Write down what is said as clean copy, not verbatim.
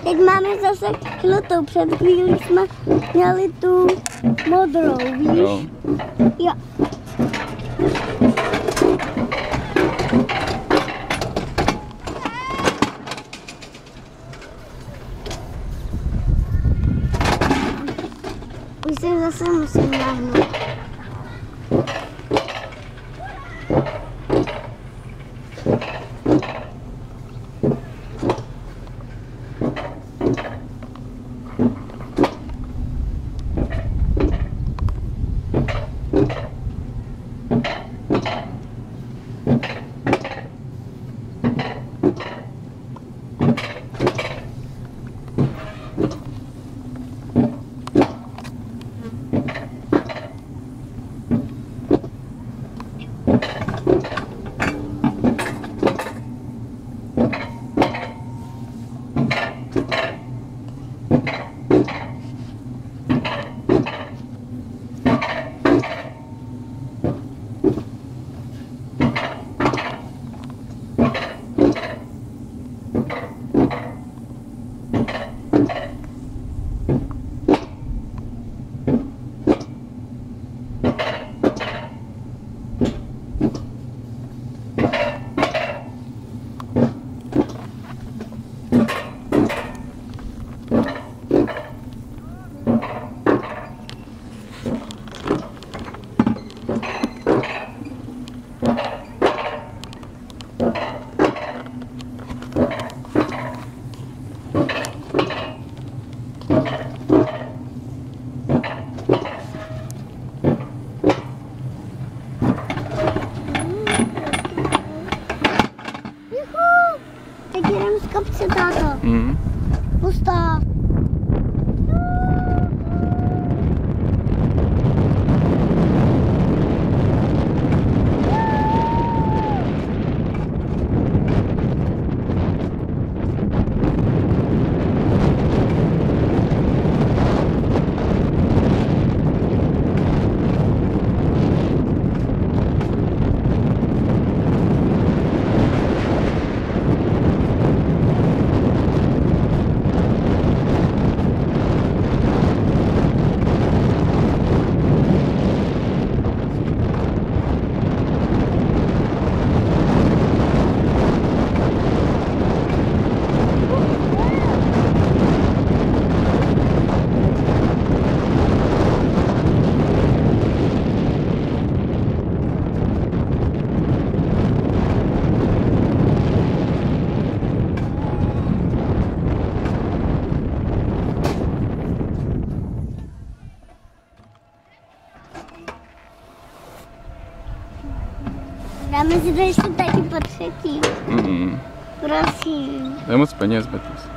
Teď máme zase žlutou, před chvílí jsme měli tu modrou, víš? Jo. Jo. Už se zase musím nahnout. Teď jdem z kopce, táto. Pustá. Dáme si to ještě taky po třetí. Prosím. To je moc peněz, Betis.